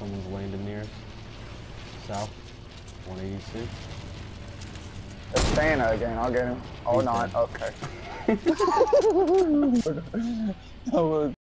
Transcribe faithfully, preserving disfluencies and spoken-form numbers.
Someone's landing near us. South. one eighty-six. It's Santa again. I'll get him. Oh, He's not. dead. Okay. That was